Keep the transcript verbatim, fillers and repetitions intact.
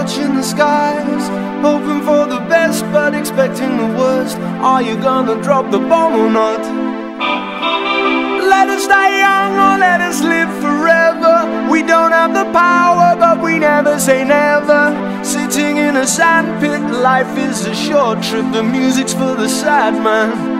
watching the skies, hoping for the best but expecting the worst. Are you gonna drop the bomb or not? Let us die young or let us live forever. We don't have the power, but we never say never. Sitting in a sandpit, life is a short trip. The music's for the sad man.